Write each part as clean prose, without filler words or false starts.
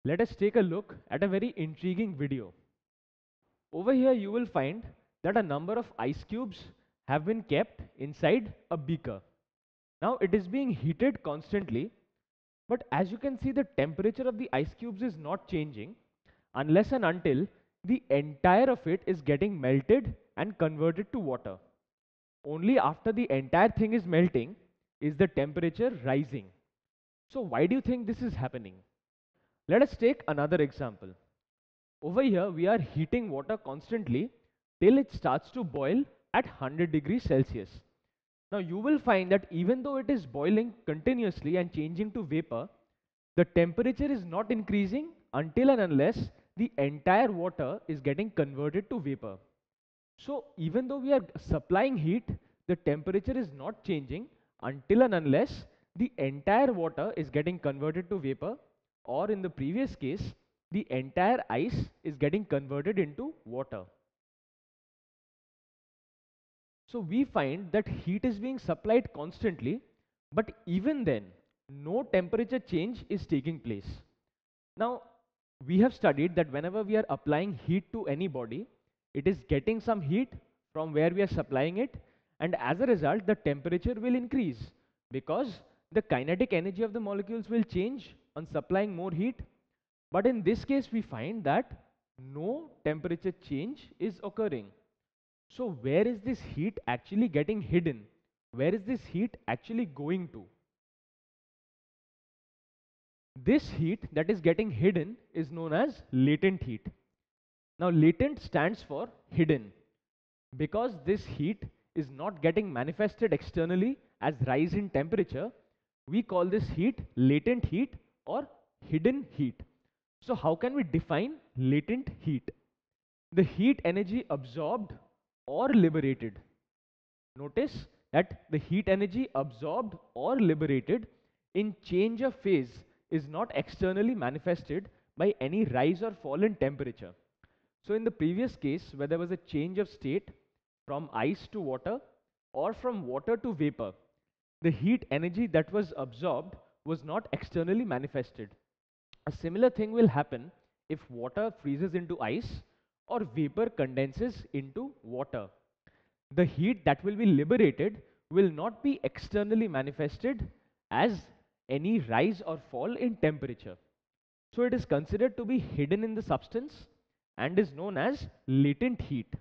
Let us take a look at a very intriguing video. Over here you will find that a number of ice cubes have been kept inside a beaker. Now it is being heated constantly, but as you can see, the temperature of the ice cubes is not changing unless and until the entire of it is getting melted and converted to water. Only after the entire thing is melting is the temperature rising. So why do you think this is happening? Let us take another example. Over here we are heating water constantly till it starts to boil at 100 degrees Celsius. Now you will find that even though it is boiling continuously and changing to vapor, the temperature is not increasing until and unless the entire water is getting converted to vapor. So even though we are supplying heat, the temperature is not changing until and unless the entire water is getting converted to vapor, or in the previous case, the entire ice is getting converted into water. So we find that heat is being supplied constantly, but even then, no temperature change is taking place. Now, we have studied that whenever we are applying heat to any body, it is getting some heat from where we are supplying it, and as a result, the temperature will increase because the kinetic energy of the molecules will change on supplying more heat. But in this case, we find that no temperature change is occurring. So where is this heat actually getting hidden? Where is this heat actually going to? This heat that is getting hidden is known as latent heat. Now latent stands for hidden. Because this heat is not getting manifested externally as rise in temperature, we call this heat latent heat or hidden heat. So how can we define latent heat? The heat energy absorbed or liberated. Notice that the heat energy absorbed or liberated in change of phase is not externally manifested by any rise or fall in temperature. So in the previous case, where there was a change of state from ice to water or from water to vapor, the heat energy that was absorbed was not externally manifested. A similar thing will happen if water freezes into ice or vapor condenses into water. The heat that will be liberated will not be externally manifested as any rise or fall in temperature. So it is considered to be hidden in the substance and is known as latent heat.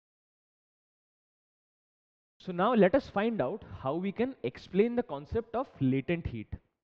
So now let us find out how we can explain the concept of latent heat.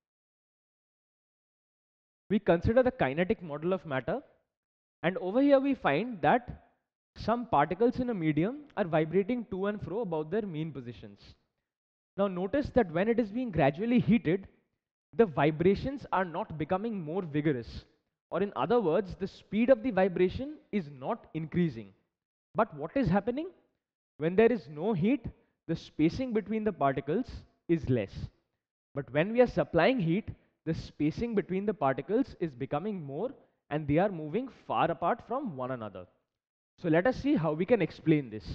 We consider the kinetic model of matter, and over here we find that some particles in a medium are vibrating to and fro about their mean positions. Now notice that when it is being gradually heated, the vibrations are not becoming more vigorous, or in other words, the speed of the vibration is not increasing. But what is happening? When there is no heat, the spacing between the particles is less. But when we are supplying heat, the spacing between the particles is becoming more and they are moving far apart from one another. So let us see how we can explain this.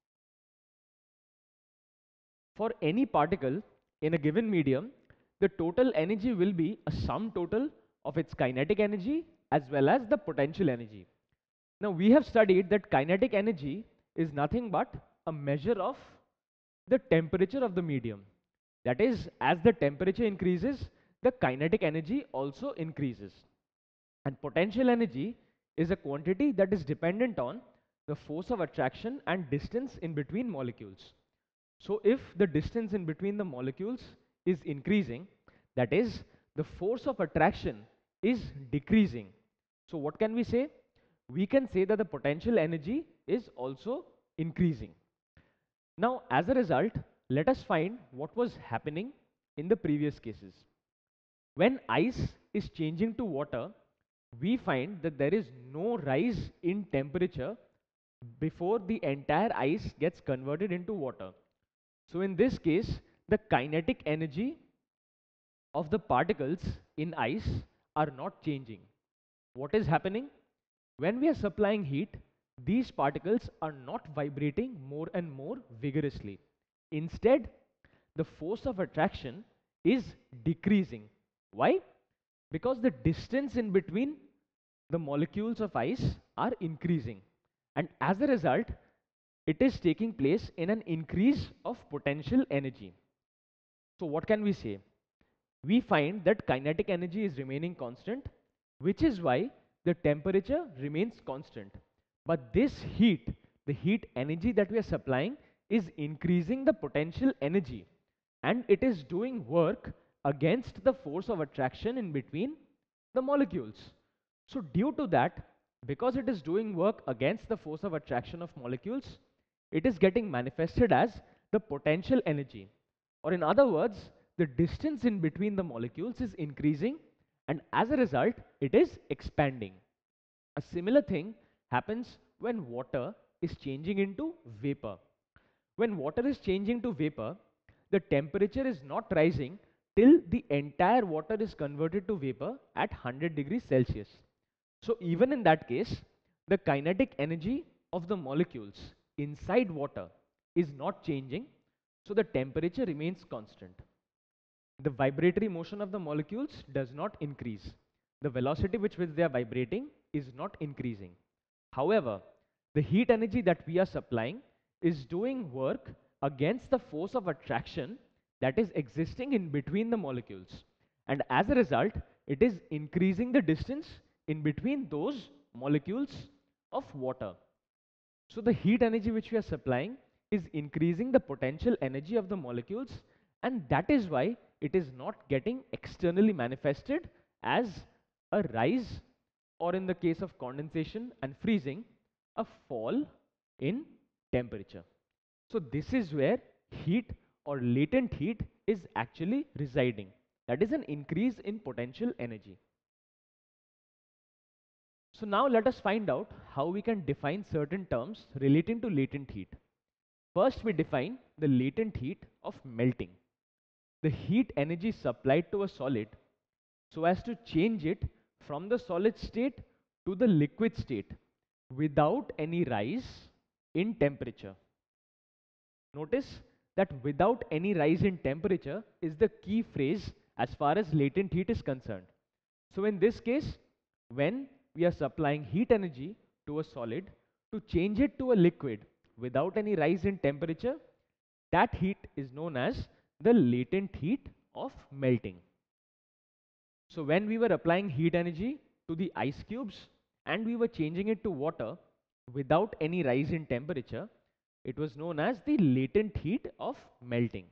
For any particle in a given medium, the total energy will be a sum total of its kinetic energy as well as the potential energy. Now we have studied that kinetic energy is nothing but a measure of the temperature of the medium. That is, as the temperature increases, the kinetic energy also increases. And potential energy is a quantity that is dependent on the force of attraction and distance in between molecules. So if the distance in between the molecules is increasing, that is, the force of attraction is decreasing. So what can we say? We can say that the potential energy is also increasing. Now, as a result, let us find what was happening in the previous cases. When ice is changing to water, we find that there is no rise in temperature before the entire ice gets converted into water. So in this case, the kinetic energy of the particles in ice are not changing. What is happening? When we are supplying heat, these particles are not vibrating more and more vigorously. Instead, the force of attraction is decreasing. Why? Because the distance in between the molecules of ice are increasing. And as a result, it is taking place in an increase of potential energy. So what can we say? We find that kinetic energy is remaining constant, which is why the temperature remains constant. But this heat, the heat energy that we are supplying, is increasing the potential energy, and it is doing work against the force of attraction in between the molecules. So due to that, because it is doing work against the force of attraction of molecules, it is getting manifested as the potential energy. Or in other words, the distance in between the molecules is increasing, and as a result, it is expanding. A similar thing happens when water is changing into vapor. When water is changing to vapor, the temperature is not rising till the entire water is converted to vapor at 100 degrees Celsius. So even in that case, the kinetic energy of the molecules inside water is not changing, so the temperature remains constant. The vibratory motion of the molecules does not increase. The velocity with which they are vibrating is not increasing. However, the heat energy that we are supplying is doing work against the force of attraction that is existing in between the molecules. And as a result, it is increasing the distance in between those molecules of water. So the heat energy which we are supplying is increasing the potential energy of the molecules, and that is why it is not getting externally manifested as a rise, or in the case of condensation and freezing, a fall in temperature. So this is where heat or latent heat is actually residing. That is an increase in potential energy. So now let us find out how we can define certain terms relating to latent heat. First, we define the latent heat of melting. The heat energy supplied to a solid so as to change it from the solid state to the liquid state without any rise in temperature. Notice that without any rise in temperature is the key phrase as far as latent heat is concerned. So in this case, when we are supplying heat energy to a solid to change it to a liquid without any rise in temperature, that heat is known as the latent heat of melting. So when we were applying heat energy to the ice cubes and we were changing it to water without any rise in temperature, it was known as the latent heat of melting.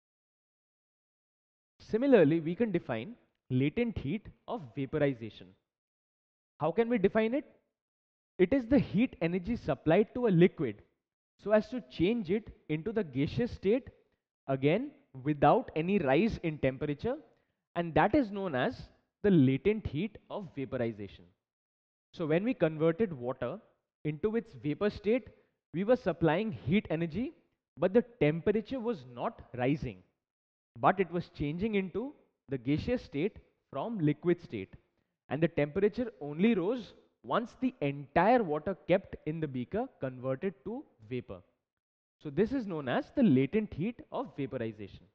Similarly, we can define latent heat of vaporization. How can we define it? It is the heat energy supplied to a liquid so as to change it into the gaseous state, again without any rise in temperature, and that is known as the latent heat of vaporization. So when we converted water into its vapor state, we were supplying heat energy, but the temperature was not rising, but it was changing into the gaseous state from liquid state, and the temperature only rose once the entire water kept in the beaker converted to vapor. So this is known as the latent heat of vaporization.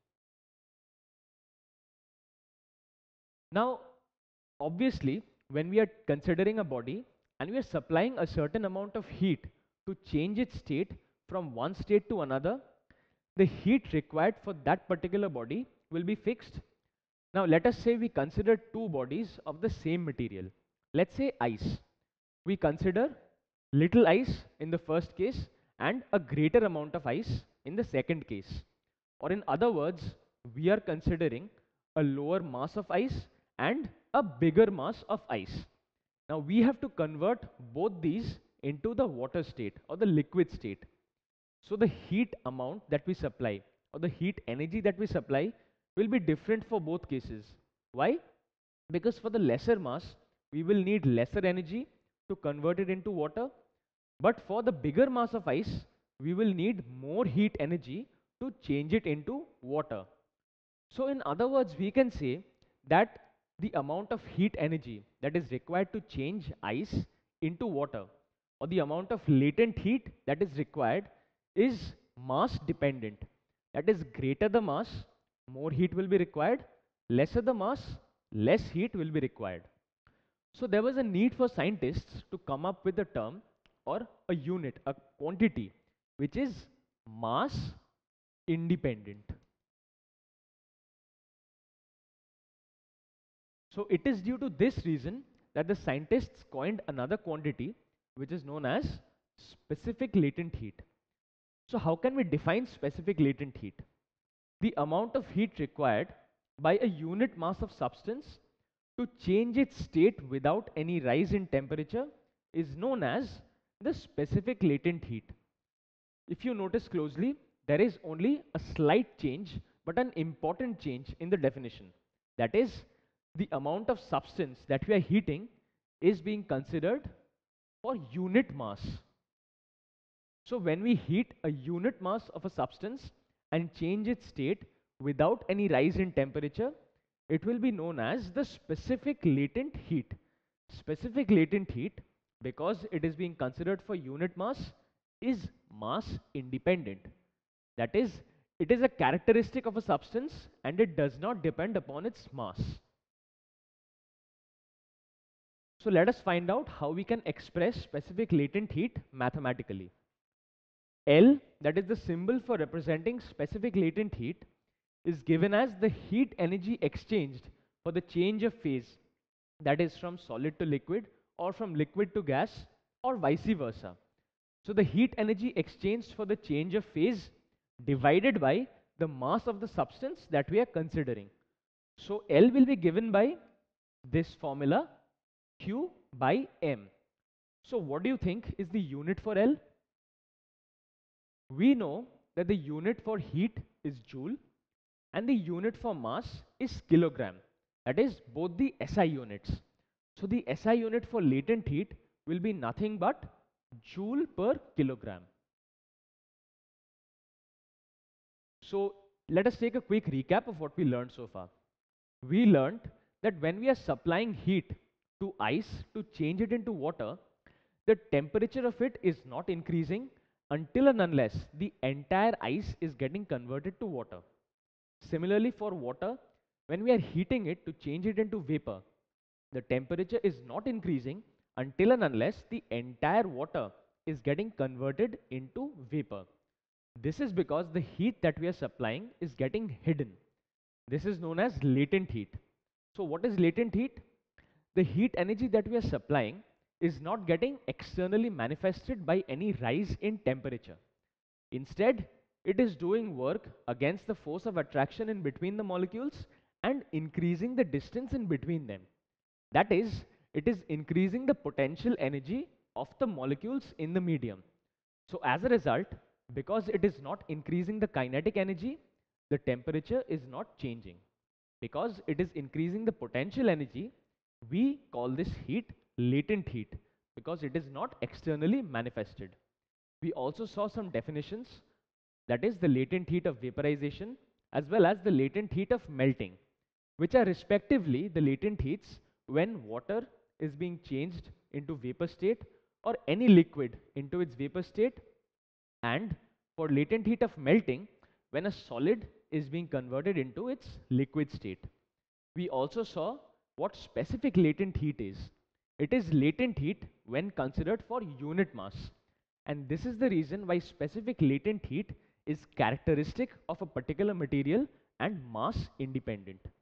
Now, obviously, when we are considering a body and we are supplying a certain amount of heat to change its state from one state to another, the heat required for that particular body will be fixed. Now, let us say we consider two bodies of the same material. Let's say ice. We consider little ice in the first case and a greater amount of ice in the second case. Or in other words, we are considering a lower mass of ice and a bigger mass of ice. Now we have to convert both these into the water state or the liquid state. So the heat amount that we supply or the heat energy that we supply will be different for both cases. Why? Because for the lesser mass, we will need lesser energy to convert it into water. But for the bigger mass of ice, we will need more heat energy to change it into water. So in other words, we can say that the amount of heat energy that is required to change ice into water, or the amount of latent heat that is required, is mass dependent. That is, greater the mass, more heat will be required, lesser the mass, less heat will be required. So there was a need for scientists to come up with a term or a unit, a quantity, which is mass independent. So it is due to this reason that the scientists coined another quantity which is known as specific latent heat. So how can we define specific latent heat? The amount of heat required by a unit mass of substance to change its state without any rise in temperature is known as the specific latent heat. If you notice closely, there is only a slight change but an important change in the definition. That is, the amount of substance that we are heating is being considered for unit mass. So when we heat a unit mass of a substance and change its state without any rise in temperature, it will be known as the specific latent heat. Specific latent heat, because it is being considered for unit mass, is mass independent. That is, it is a characteristic of a substance and it does not depend upon its mass. So let us find out how we can express specific latent heat mathematically. L, that is the symbol for representing specific latent heat, is given as the heat energy exchanged for the change of phase, that is from solid to liquid or from liquid to gas or vice versa. So the heat energy exchanged for the change of phase divided by the mass of the substance that we are considering. So L will be given by this formula Q by M. So what do you think is the unit for L? We know that the unit for heat is joule and the unit for mass is kilogram. That is both the SI units. So the SI unit for latent heat will be nothing but joule per kilogram. So let us take a quick recap of what we learned so far. We learned that when we are supplying heat to ice to change it into water, the temperature of it is not increasing until and unless the entire ice is getting converted to water. Similarly, for water, when we are heating it to change it into vapor, the temperature is not increasing until and unless the entire water is getting converted into vapor. This is because the heat that we are supplying is getting hidden. This is known as latent heat. So what is latent heat? The heat energy that we are supplying is not getting externally manifested by any rise in temperature. Instead, it is doing work against the force of attraction in between the molecules and increasing the distance in between them. That is, it is increasing the potential energy of the molecules in the medium. So as a result, because it is not increasing the kinetic energy, the temperature is not changing. Because it is increasing the potential energy, we call this heat latent heat because it is not externally manifested. We also saw some definitions, that is the latent heat of vaporization as well as the latent heat of melting, which are respectively the latent heats when water is being changed into vapor state or any liquid into its vapor state, and for latent heat of melting when a solid is being converted into its liquid state. We also saw what specific latent heat is. It is latent heat when considered for unit mass. And this is the reason why specific latent heat is characteristic of a particular material and mass independent.